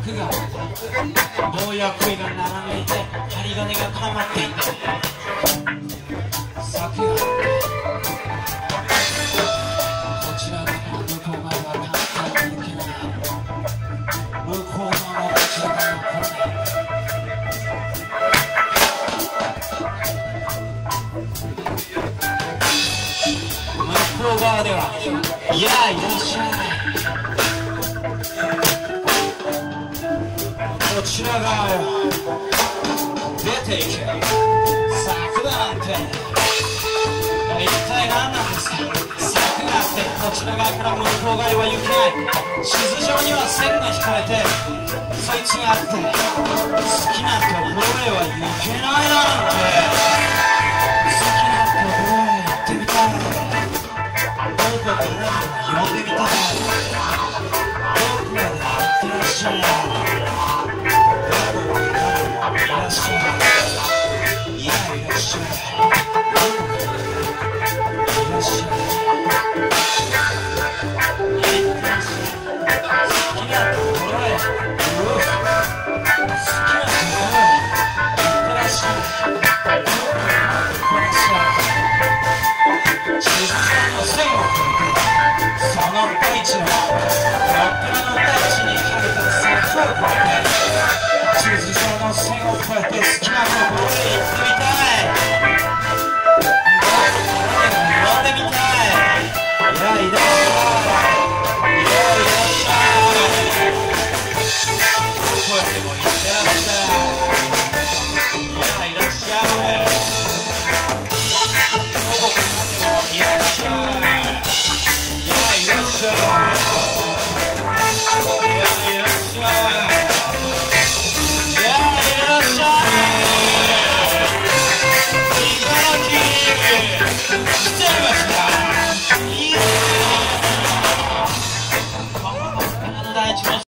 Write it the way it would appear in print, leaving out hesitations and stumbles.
柵が棒や杭が並んでいて針金が絡まっていて柵がこちら側向こう側は簡単に抜けない向こう側もこちら側も来ない向こう側ではいやいらっしゃいこちら側よ出ていけ柵だなんて一体何なんですか柵があってこちら側から向こう側へは行けない地図上には線が引かれてそいつがあって好きなところへは行けないなんて好きなところへ行ってみたいどこか呼んでみたいどこまで行ってらっしゃいいやいらっしゃいいらっしゃい好きなところへ好きなところへ行ってらっしゃい行ってらっしゃい地図上の線を越えてその大地の真っ暗の大地にかけた柵を越えて地図上の線を越えて好きなところへ行ってみたい呼んでみたいいやいらっしゃいいやいらっしゃいどこへでも行ってらっしゃいいやいらっしゃいどこかでもいらっしゃいいやいらっしゃいいやいらっしゃいいただき